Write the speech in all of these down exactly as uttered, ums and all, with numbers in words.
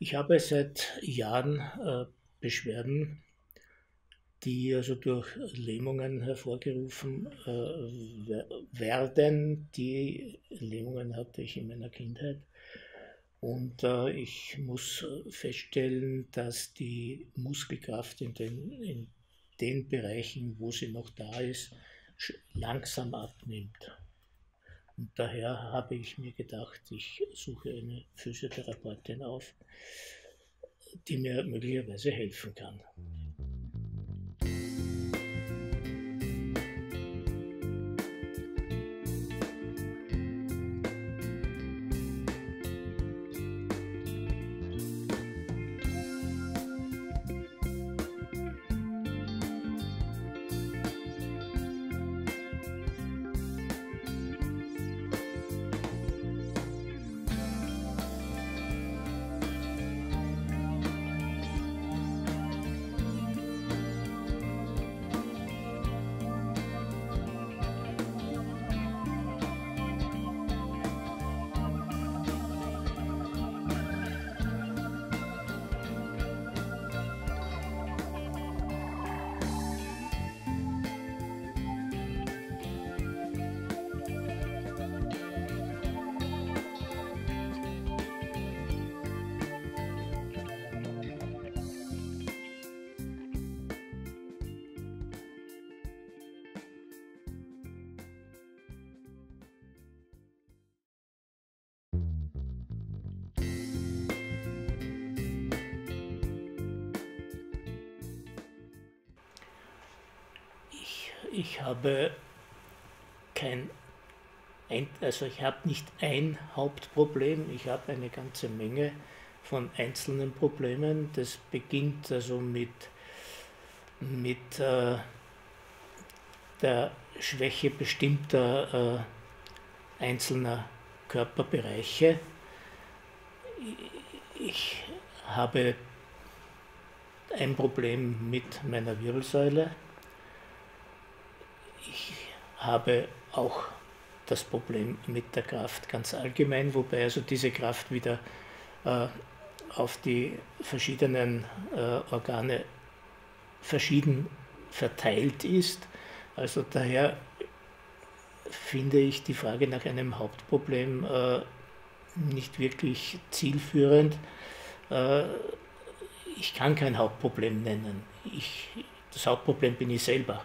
Ich habe seit Jahren äh, Beschwerden, die also durch Lähmungen hervorgerufen äh, wer- werden. Die Lähmungen hatte ich in meiner Kindheit. Und äh, ich muss äh, feststellen, dass die Muskelkraft in den, in den Bereichen, wo sie noch da ist, sch- langsam abnimmt. Und daher habe ich mir gedacht, ich suche eine Physiotherapeutin auf, die mir möglicherweise helfen kann. Ich, ich habe kein, ein, also ich habe nicht ein Hauptproblem, ich habe eine ganze Menge von einzelnen Problemen. Das beginnt also mit, mit äh, der Schwäche bestimmter äh, einzelner Körperbereiche. Ich habe ein Problem mit meiner Wirbelsäule. Ich habe auch das Problem mit der Kraft ganz allgemein, wobei also diese Kraft wieder äh, auf die verschiedenen äh, Organe verschieden verteilt ist. Also daher finde ich die Frage nach einem Hauptproblem äh, nicht wirklich zielführend. Äh, ich kann kein Hauptproblem nennen. Ich, das Hauptproblem bin ich selber.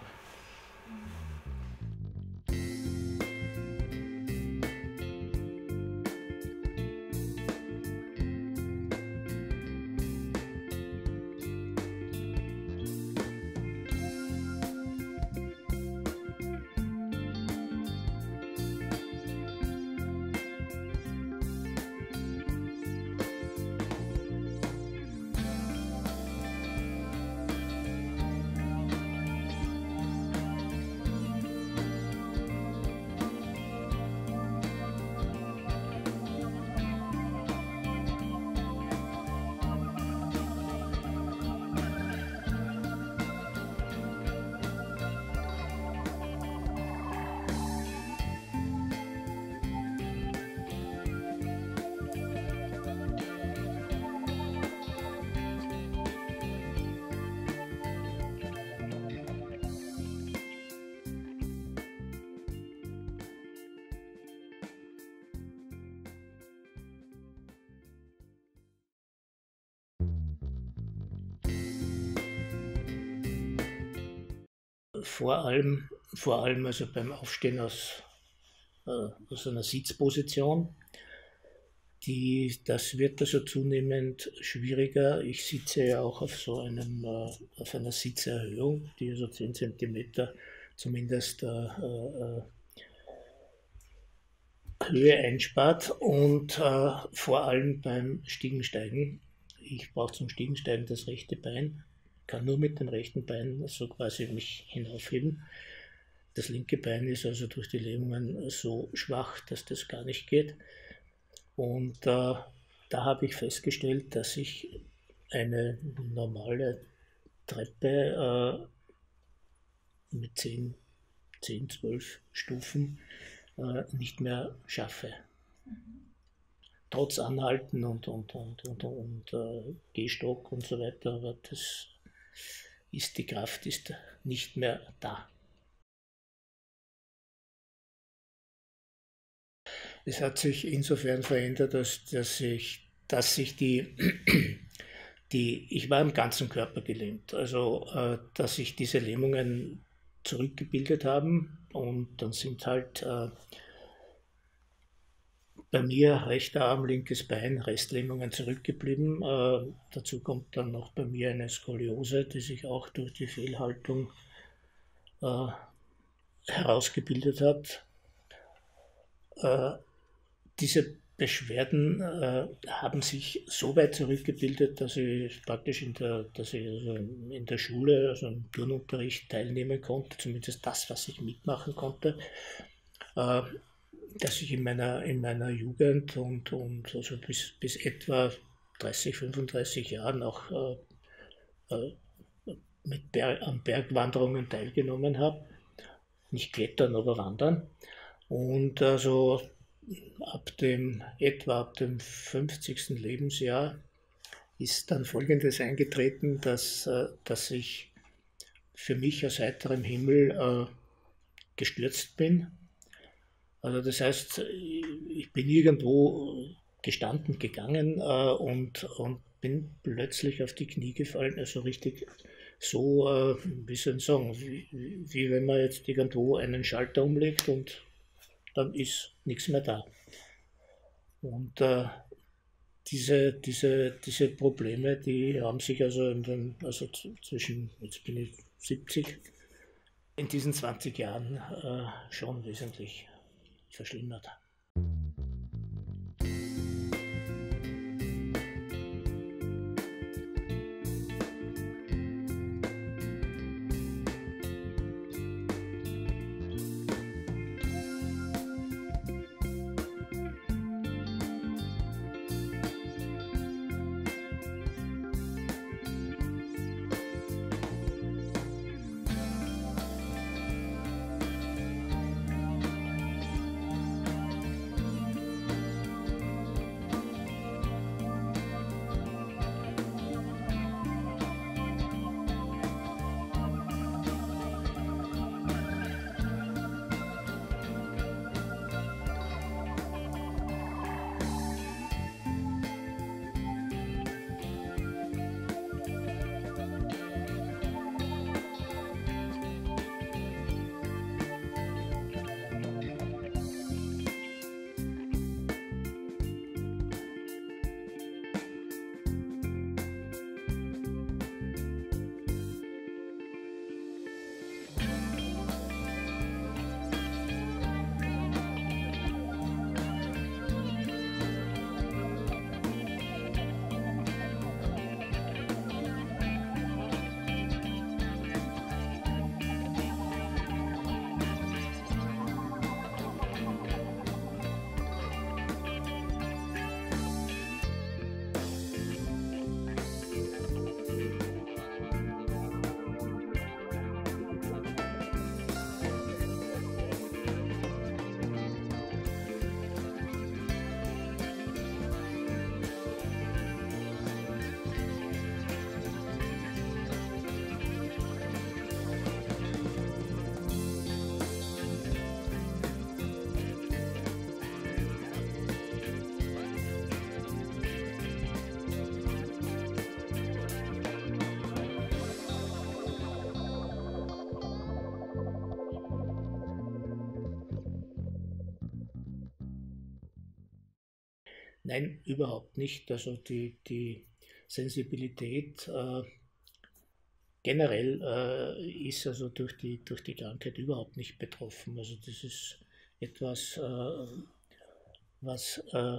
Vor allem, vor allem also beim Aufstehen aus, äh, aus einer Sitzposition. Die, das wird also zunehmend schwieriger. Ich sitze ja auch auf so einem, äh, auf einer Sitzerhöhung, die also zehn Zentimeter zumindest äh, äh, Höhe einspart und äh, vor allem beim Stiegensteigen. Ich brauche zum Stiegensteigen das rechte Bein, kann nur mit dem rechten Bein so quasi mich hinaufheben. Das linke Bein ist also durch die Lähmungen so schwach, dass das gar nicht geht. Und äh, da habe ich festgestellt, dass ich eine normale Treppe äh, mit zehn, zehn, zwölf Stufen äh, nicht mehr schaffe. trotz Anhalten und, und, und, und, und äh, Gehstock und so weiter, aber das ist, die Kraft ist nicht mehr da. Es hat sich insofern verändert, dass, dass, sich, dass sich die, die, ich war im ganzen Körper gelähmt, also äh, dass sich diese Lähmungen zurückgebildet haben und dann sind halt äh, bei mir rechter Arm, linkes Bein, Restlähmungen zurückgeblieben. Äh, dazu kommt dann noch bei mir eine Skoliose, die sich auch durch die Fehlhaltung äh, herausgebildet hat. Äh, diese Beschwerden äh, haben sich so weit zurückgebildet, dass ich praktisch in der, dass ich also in der Schule, also im Turnunterricht teilnehmen konnte, zumindest das, was ich mitmachen konnte. Äh, dass ich in meiner, in meiner Jugend und, und also bis, bis etwa dreißig, fünfunddreißig Jahren auch äh, äh, mit Ber an Bergwanderungen teilgenommen habe. Nicht klettern, aber wandern. Und also ab dem, etwa ab dem fünfzigsten Lebensjahr ist dann Folgendes eingetreten, dass, äh, dass ich für mich aus heiterem Himmel äh, gestürzt bin. Also das heißt, ich bin irgendwo gestanden, gegangen äh, und, und bin plötzlich auf die Knie gefallen, also richtig so, äh, wie soll ich sagen, wie, wie wenn man jetzt irgendwo einen Schalter umlegt und dann ist nichts mehr da. Und äh, diese, diese, diese Probleme, die haben sich also, in den, also zwischen, jetzt bin ich siebzig, in diesen zwanzig Jahren äh, schon wesentlich verschlimmert. Nein, überhaupt nicht. Also die, die Sensibilität äh, generell äh, ist also durch die, durch die Krankheit überhaupt nicht betroffen. Also das ist etwas, äh, was, äh,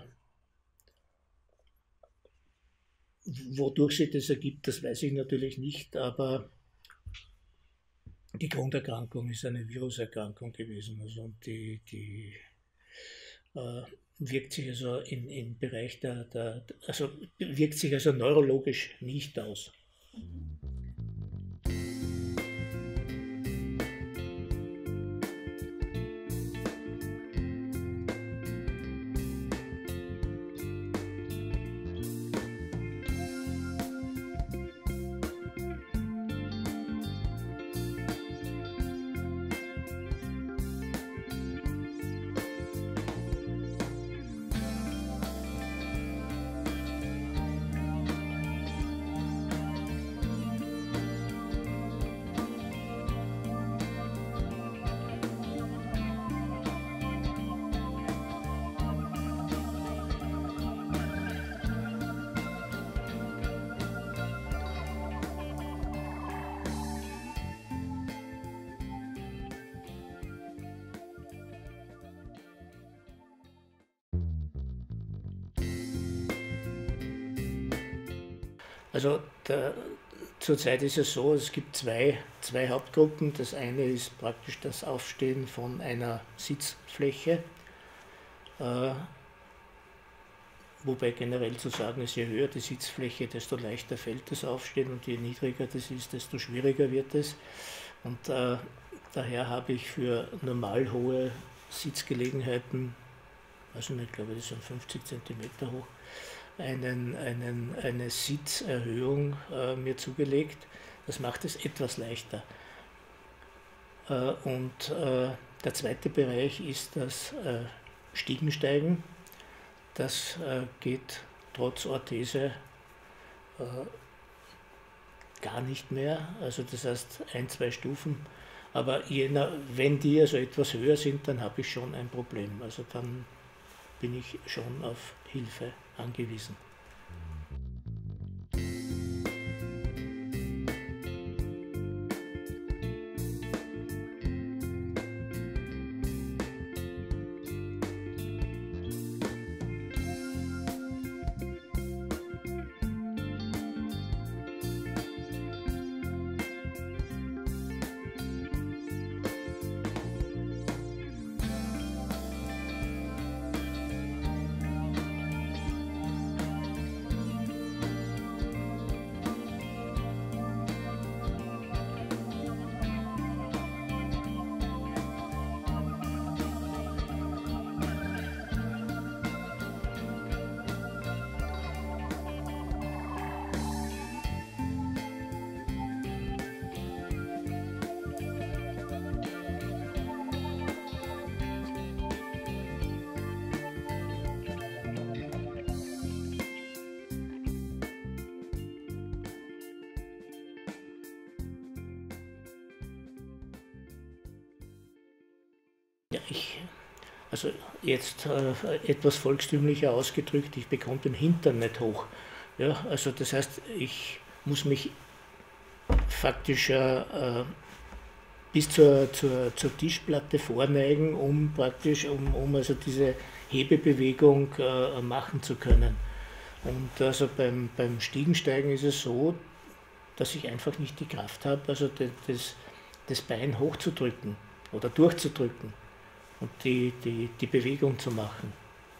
wodurch sich das ergibt, das weiß ich natürlich nicht, aber die Grunderkrankung ist eine Viruserkrankung gewesen. Also und die, die äh, wirkt sich also im, im Bereich der, der, also wirkt sich also neurologisch nicht aus. Also der, zurzeit ist es so, es gibt zwei, zwei Hauptgruppen. Das eine ist praktisch das Aufstehen von einer Sitzfläche, äh, wobei generell zu sagen ist, je höher die Sitzfläche, desto leichter fällt das Aufstehen und je niedriger das ist, desto schwieriger wird es. Und äh, daher habe ich für normal hohe Sitzgelegenheiten, also ich glaube, das sind fünfzig Zentimeter hoch, einen, einen, eine Sitzerhöhung äh, mir zugelegt. Das macht es etwas leichter. Äh, und äh, der zweite Bereich ist das äh, Stiegensteigen. Das äh, geht trotz Orthese äh, gar nicht mehr. Also das heißt ein, zwei Stufen. Aber jener, wenn die also etwas höher sind, dann habe ich schon ein Problem. Also dann bin ich schon auf Hilfe angewiesen. Ja, ich, also jetzt äh, etwas volkstümlicher ausgedrückt, ich bekomme den Hintern nicht hoch. Ja, also das heißt, ich muss mich faktisch äh, bis zur, zur, zur Tischplatte vorneigen, um praktisch, um, um also diese Hebebewegung äh, machen zu können. Und also beim, beim Stiegensteigen ist es so, dass ich einfach nicht die Kraft habe, also das, das Bein hochzudrücken oder durchzudrücken und die, die, die Bewegung zu machen.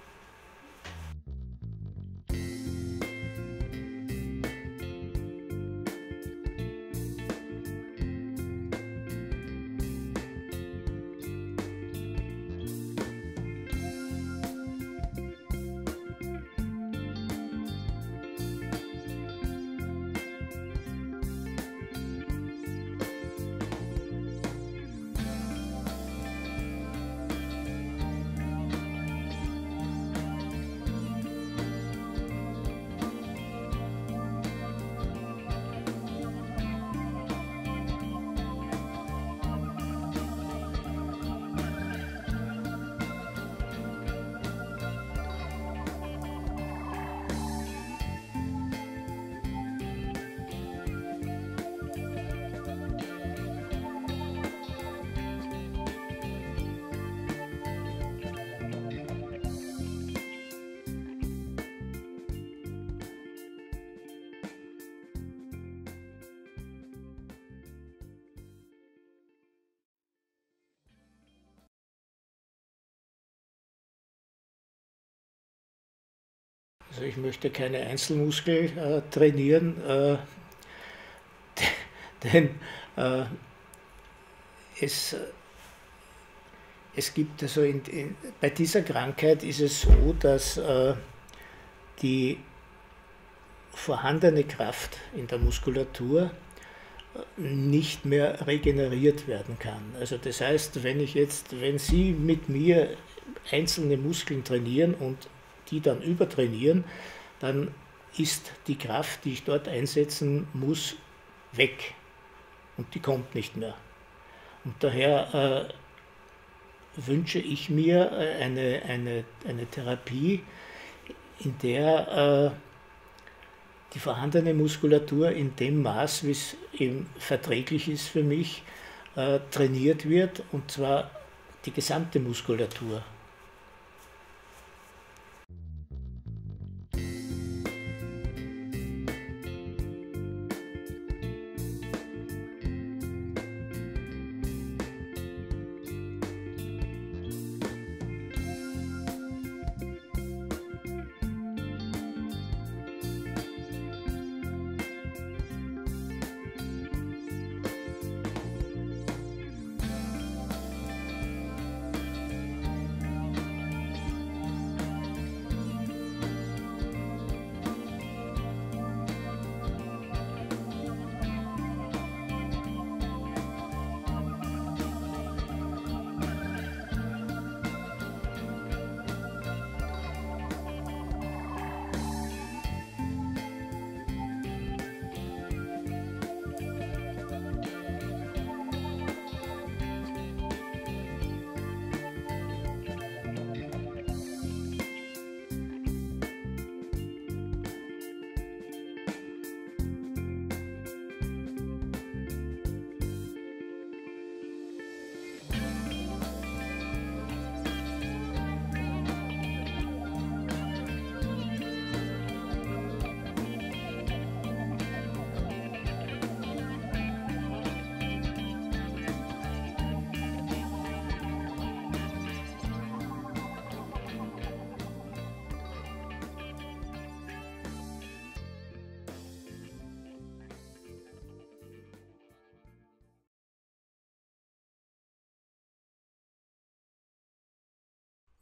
Also ich möchte keine Einzelmuskel äh, trainieren, äh, denn äh, es, es gibt also in, in, bei dieser Krankheit ist es so, dass äh, die vorhandene Kraft in der Muskulatur nicht mehr regeneriert werden kann. Also das heißt, wenn ich jetzt, wenn Sie mit mir einzelne Muskeln trainieren und die dann übertrainieren, dann ist die Kraft, die ich dort einsetzen muss, weg und die kommt nicht mehr. Und daher äh, wünsche ich mir eine, eine, eine Therapie, in der äh, die vorhandene Muskulatur in dem Maß, wie es eben verträglich ist für mich, äh, trainiert wird, und zwar die gesamte Muskulatur.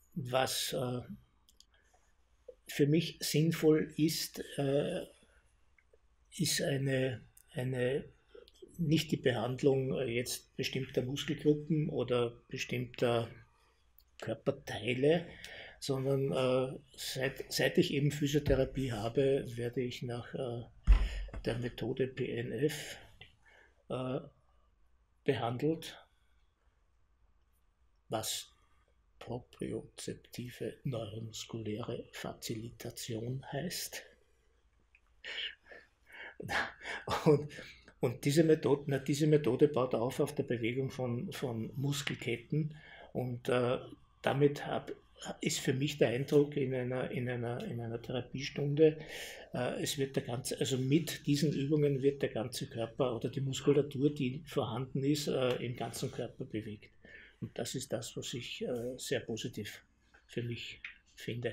was äh, für mich sinnvoll ist, äh, ist eine, eine, nicht die Behandlung jetzt bestimmter Muskelgruppen oder bestimmter Körperteile, sondern äh, seit, seit ich eben Physiotherapie habe, werde ich nach äh, der Methode P N F äh, behandelt, was propriozeptive neuromuskuläre Fazilitation heißt. Und, und diese, Methode, na, diese Methode baut auf auf der Bewegung von, von Muskelketten und äh, damit hab, ist für mich der Eindruck in einer, in einer, in einer Therapiestunde, äh, es wird der ganze, also mit diesen Übungen wird der ganze Körper oder die Muskulatur, die vorhanden ist, äh, im ganzen Körper bewegt. Und das ist das, was ich äh, sehr positiv für mich finde.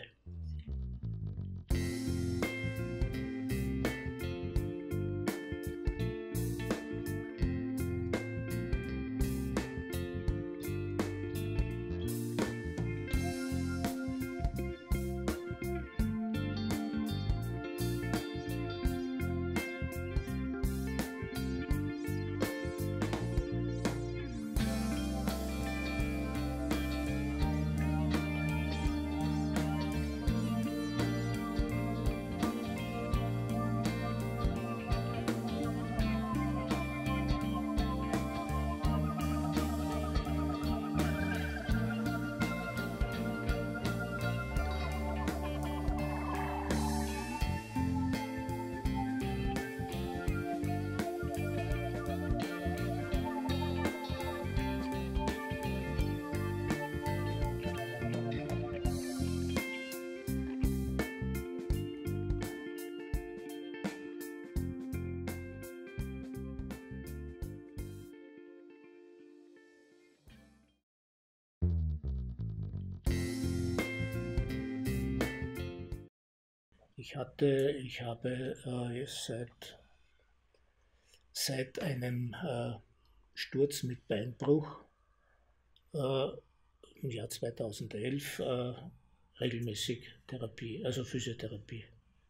Ich hatte, ich habe äh, seit, seit einem äh, Sturz mit Beinbruch äh, im Jahr zweitausendelf äh, regelmäßig Therapie, also Physiotherapie.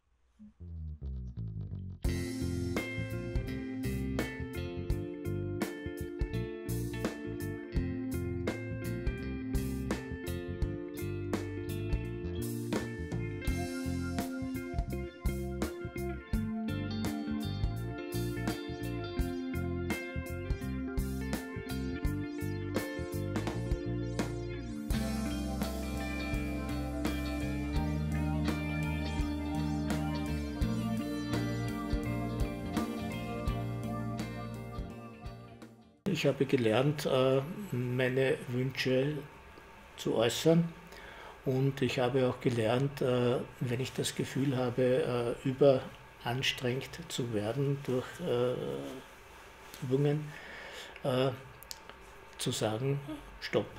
Ich habe gelernt, äh, meine Wünsche zu äußern und ich habe auch gelernt, äh, wenn ich das Gefühl habe, äh, überanstrengt zu werden durch äh, Übungen, äh, zu sagen, Stopp.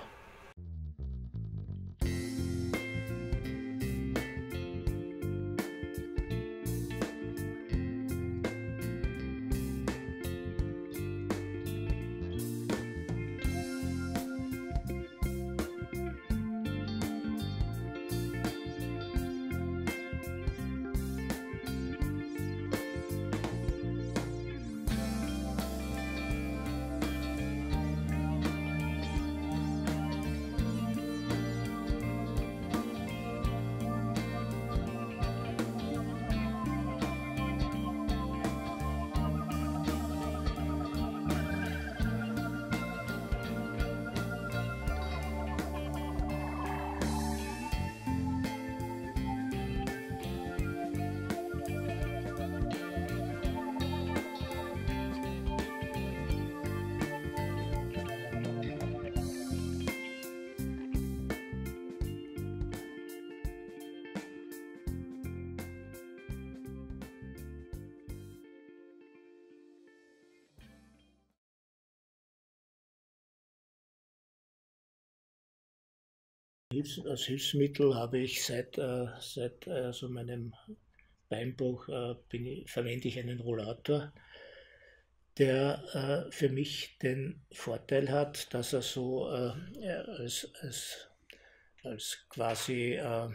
Als Hilfsmittel habe ich seit, äh, seit also meinem Beinbruch äh, bin ich, verwende ich einen Rollator, der äh, für mich den Vorteil hat, dass er so äh, als, als als quasi äh,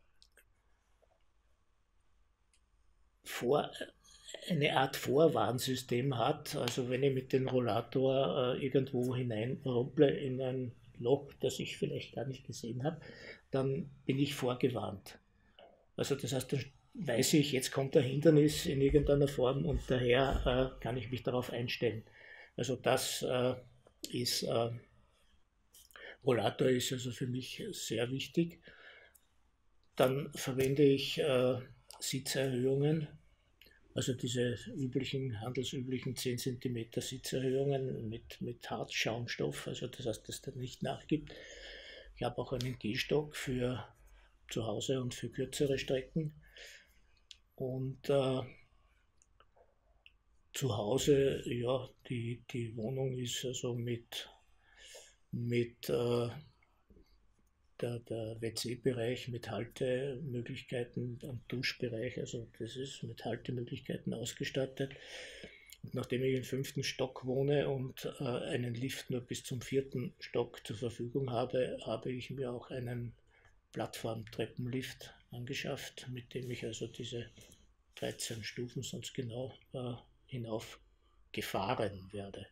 vor, eine Art Vorwarnsystem hat. Also wenn ich mit dem Rollator äh, irgendwo hineinrumple in ein Loch, das ich vielleicht gar nicht gesehen habe, dann bin ich vorgewarnt. Also das heißt, dann weiß ich, jetzt kommt ein Hindernis in irgendeiner Form und daher äh, kann ich mich darauf einstellen. Also das äh, ist, äh, Rollator ist also für mich sehr wichtig. Dann verwende ich äh, Sitzerhöhungen, also diese üblichen, handelsüblichen zehn Zentimeter Sitzerhöhungen mit, mit Hartschaumstoff, also das heißt, dass der nicht nachgibt. Ich habe auch einen Gehstock für zu Hause und für kürzere Strecken. Und äh, zu Hause, ja, die, die Wohnung ist also mit, mit äh, der, der W C-Bereich mit Haltemöglichkeiten und Duschbereich, also das ist mit Haltemöglichkeiten ausgestattet. Und nachdem ich im fünften Stock wohne und äh, einen Lift nur bis zum vierten Stock zur Verfügung habe, habe ich mir auch einen Plattform-Treppenlift angeschafft, mit dem ich also diese dreizehn Stufen sonst genau äh, hinauf gefahren werde.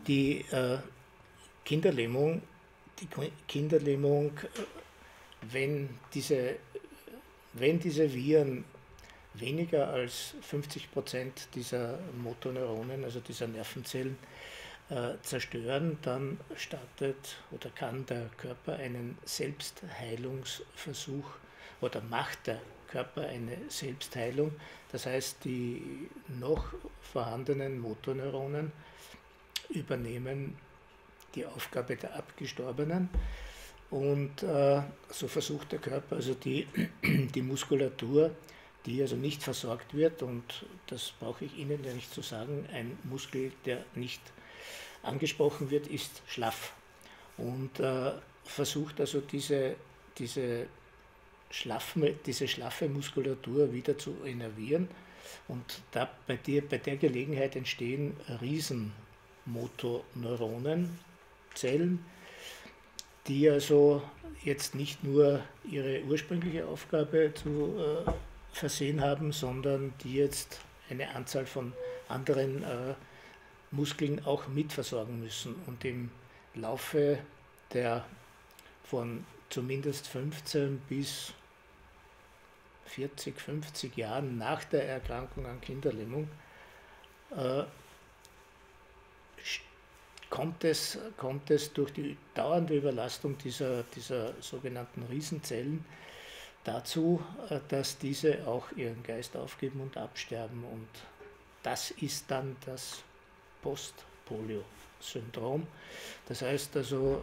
Die äh, Kinderlähmung, die Kinderlähmung, wenn diese, wenn diese Viren weniger als fünfzig Prozent dieser Motoneuronen, also dieser Nervenzellen, äh, zerstören, dann startet oder kann der Körper einen Selbstheilungsversuch oder macht der Körper eine Selbstheilung. Das heißt, die noch vorhandenen Motoneuronen übernehmen die Aufgabe der Abgestorbenen und äh, so versucht der Körper also die, die Muskulatur, die also nicht versorgt wird, und das brauche ich Ihnen ja nicht zu sagen, ein Muskel, der nicht angesprochen wird, ist schlaff und äh, versucht also diese, diese, schlaffe, diese schlaffe Muskulatur wieder zu innervieren, und da, bei, der, bei der Gelegenheit entstehen Riesenmotoneuronen, Zellen, die also jetzt nicht nur ihre ursprüngliche Aufgabe zu äh, versehen haben, sondern die jetzt eine Anzahl von anderen äh, Muskeln auch mitversorgen müssen. Und im Laufe der von zumindest fünfzehn bis vierzig, fünfzig Jahren nach der Erkrankung an Kinderlähmung äh, kommt es, kommt es durch die dauernde Überlastung dieser, dieser sogenannten Riesenzellen dazu, dass diese auch ihren Geist aufgeben und absterben. Und das ist dann das Post-Polio-Syndrom. Das heißt also,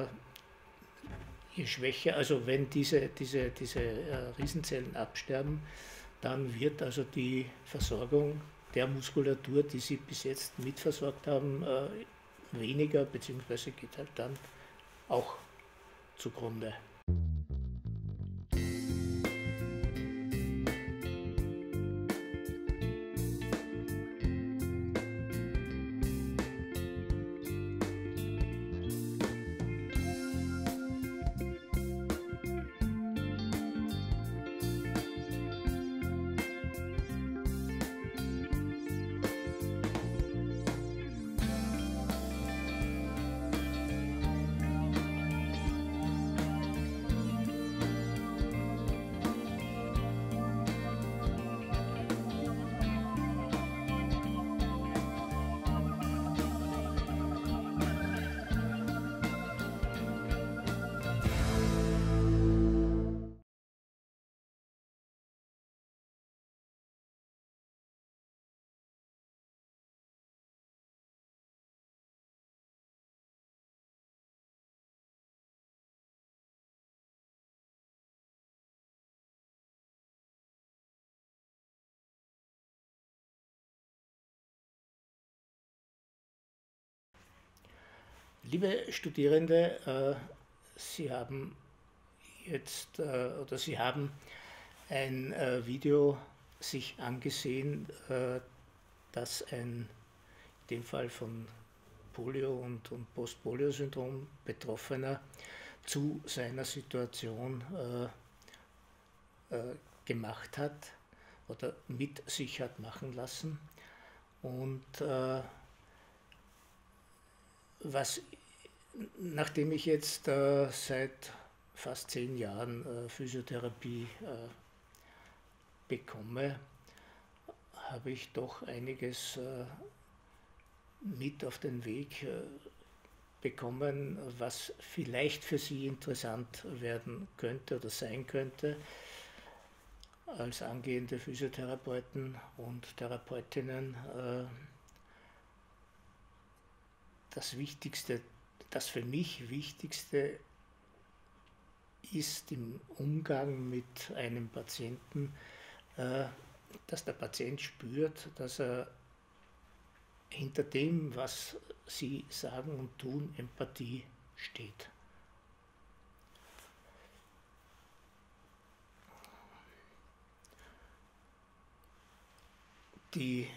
je schwächer, also wenn diese, diese, diese Riesenzellen absterben, dann wird also die Versorgung der Muskulatur, die sie bis jetzt mitversorgt haben, weniger, beziehungsweise geht halt dann auch zugrunde. Liebe Studierende, äh, Sie haben jetzt äh, oder Sie haben ein äh, Video sich angesehen, äh, das ein, in dem Fall von Polio und, und Post-Polio-Syndrom Betroffener zu seiner Situation äh, äh, gemacht hat oder mit sich hat machen lassen. Und äh, was, nachdem ich jetzt äh, seit fast zehn Jahren äh, Physiotherapie äh, bekomme, habe ich doch einiges äh, mit auf den Weg äh, bekommen, was vielleicht für Sie interessant werden könnte oder sein könnte als angehende Physiotherapeuten und Therapeutinnen. Äh, das Wichtigste, das für mich Wichtigste ist im Umgang mit einem Patienten, äh, dass der Patient spürt, dass er hinter dem, was Sie sagen und tun, Empathie steht. Die,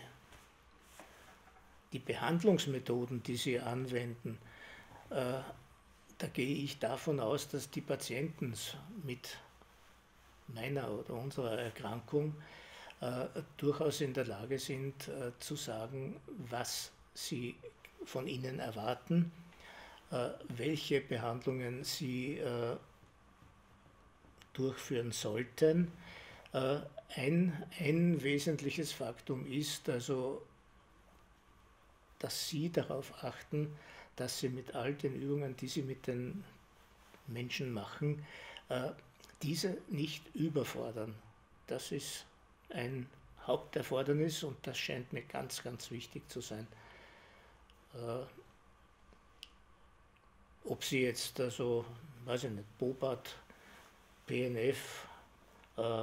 die Behandlungsmethoden, die Sie anwenden, äh, da gehe ich davon aus, dass die Patienten mit meiner oder unserer Erkrankung äh, durchaus in der Lage sind, äh, zu sagen, was sie von ihnen erwarten, äh, welche Behandlungen sie äh, durchführen sollten. Äh, ein, ein wesentliches Faktum ist also, dass Sie darauf achten, dass Sie mit all den Übungen, die Sie mit den Menschen machen, äh, diese nicht überfordern. Das ist ein Haupterfordernis und das scheint mir ganz, ganz wichtig zu sein. Äh, ob Sie jetzt also, weiß ich nicht, Bobat, P N F, äh,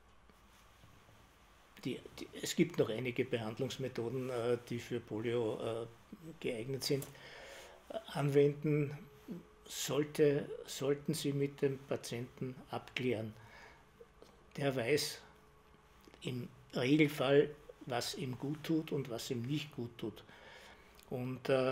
die, die, es gibt noch einige Behandlungsmethoden, äh, die für Polio äh, geeignet sind, äh, anwenden, sollte, sollten Sie mit dem Patienten abklären. Der weiß im Regelfall, was ihm gut tut und was ihm nicht gut tut. Und äh,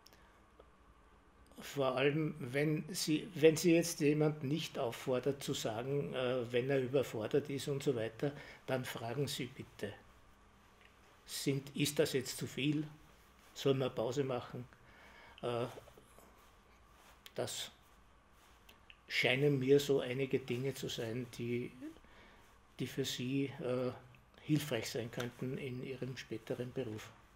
vor allem, wenn Sie, wenn Sie jetzt jemanden nicht auffordert zu sagen, äh, wenn er überfordert ist und so weiter, dann fragen Sie bitte, sind, ist das jetzt zu viel? Sollen wir Pause machen? Äh, das scheinen mir so einige Dinge zu sein, die, die für Sie äh, hilfreich sein könnten in Ihrem späteren Beruf.